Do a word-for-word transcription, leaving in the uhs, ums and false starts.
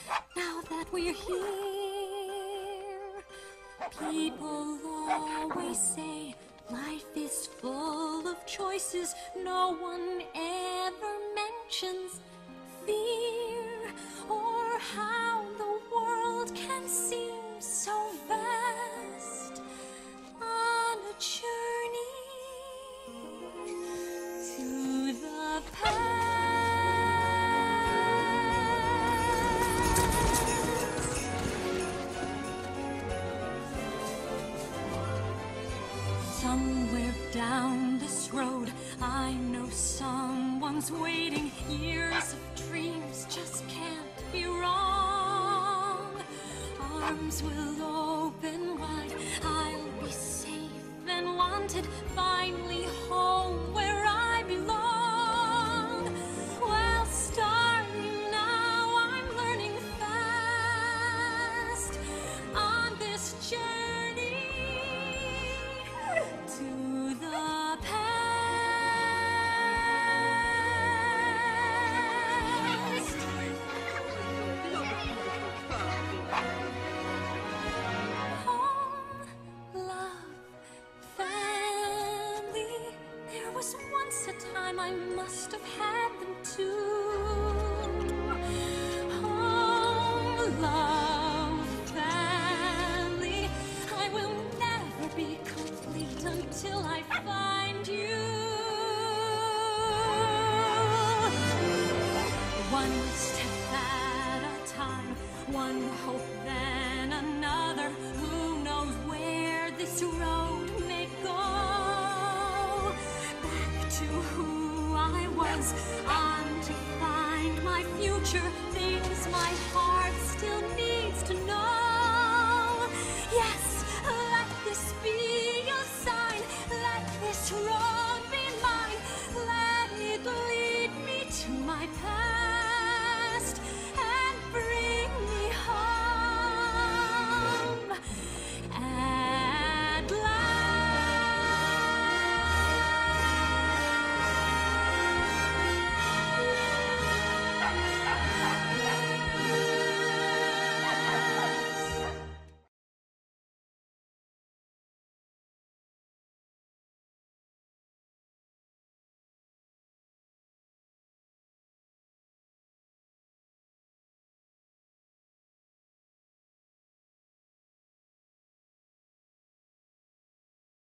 now that we're here. People always say life is full of choices. No one ever mentions fear, or how the world can seem so vast on a journey to the past. Somewhere down this road, I know someone's waiting. Years of dreams just can't be wrong. Arms will open wide, I'll be safe and wanted, finally home where I belong. Well, starting now, I'm learning fast on this journey to the past. Home, love, family. There was once a time I must have had them too. Home, love, family. I will never be complete until I find you. One step at a time, one hope then another. Who knows where this road may go? Back to who I was, on to find my future. Things